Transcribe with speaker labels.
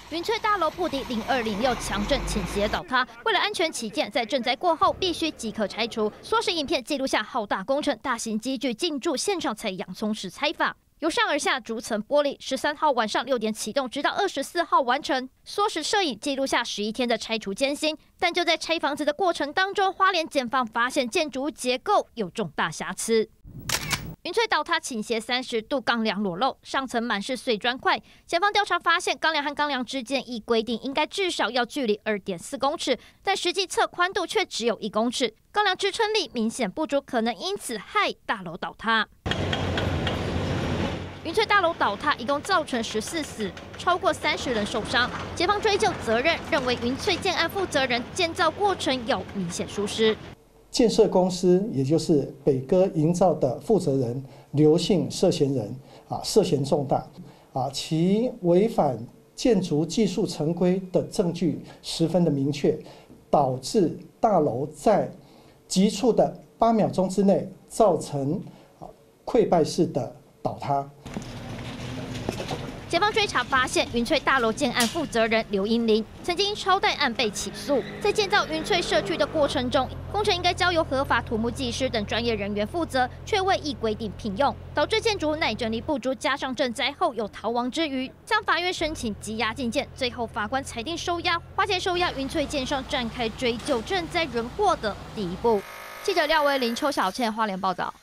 Speaker 1: 云翠大楼铺底0206强震倾斜倒塌，为了安全起见，在震灾过后必须即刻拆除。缩时影片记录下浩大工程，大型机具进驻现场采洋葱式拆法。 由上而下逐层玻璃，13号晚上6点启动，直到24号完成。缩时摄影记录下11天的拆除艰辛，但就在拆房子的过程当中，花莲检方发现建筑物结构有重大瑕疵。 云翠倒塌倾斜30度，钢梁裸露，上层满是碎砖块。检方调查发现，钢梁和钢梁之间依规定应该至少要距离2.4公尺，但实际测宽度却只有1公尺，钢梁支撑力明显不足，可能因此害大楼倒塌。 云翠大楼倒塌，一共造成14死，超过30人受伤。检方追究责任，认为云翠建案负责人建造过程有明显疏失。
Speaker 2: 建设公司，也就是北哥营造的负责人刘姓涉嫌人涉嫌重大其违反建筑技术成规的证据十分的明确，导致大楼在急促的8秒钟之内造成溃败式的倒塌。
Speaker 1: 检方追查发现，云翠大楼建案负责人刘英林曾经因超贷案被起诉。在建造云翠社区的过程中，工程应该交由合法土木技师等专业人员负责，却未依规定聘用，导致建筑耐震力不足，加上震灾后有逃亡之余，向法院申请羁押禁建。最后法官裁定收押，花钱收押云翠建商展开追究震灾人祸的第一步。记者廖威林、邱小倩花莲报道。